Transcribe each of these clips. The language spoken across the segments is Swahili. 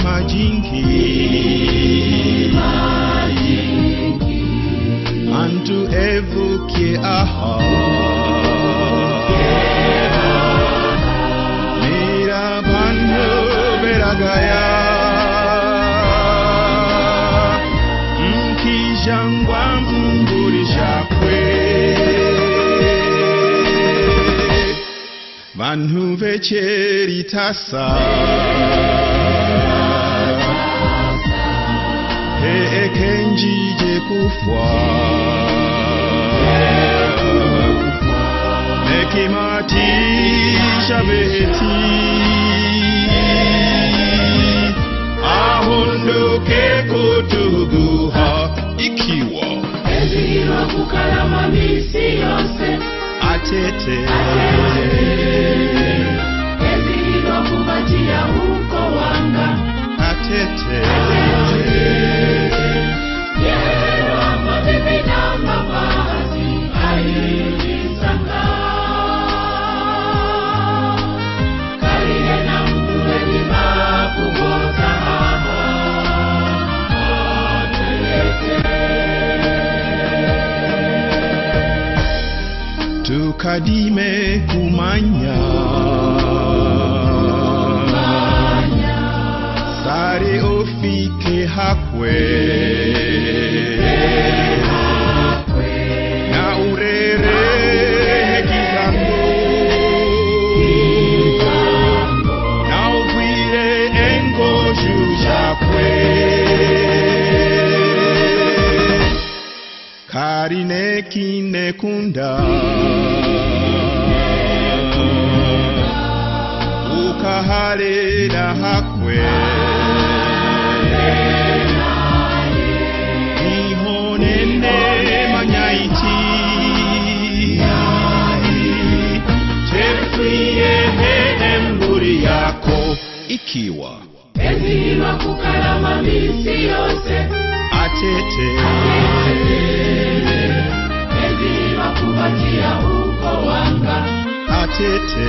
majingi antu evukie aha mira banyo beragaya mkijangwa mburisha-kwe bantu vecheritasa ekenjije kufwa nekimatisha beti ahondoke kutuguha ikiwa ezira kukalama misi yose atete ezira kubatia uko wanga atete tukadime kumanya sare ofike hakwe na urere kizango na uvire engo jujakwe karine kine kunda ukahale na hakwe ihonene manyaiti tefrie emburi yako ikiwa ezira kukalama misi yose atete ezira kubatia uko wanga atete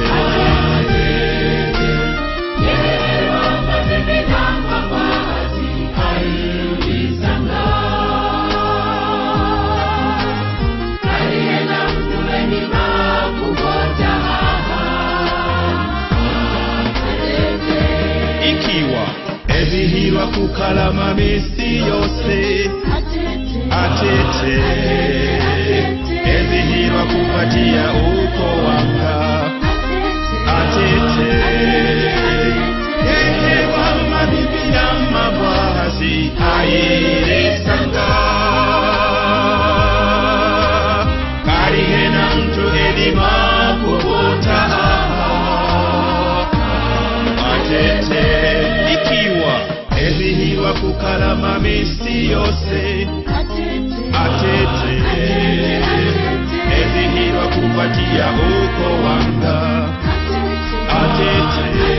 ikiwa ezihirwa kukalama misi yose atete ezihirwa kupatia uko wanga atete yehewa mabibi na mabwazi airisanga karihena mtu edima kubota atete ikiwa ezihirwa kukalama misi yose atete ezihirwa kupatia uko wanga atete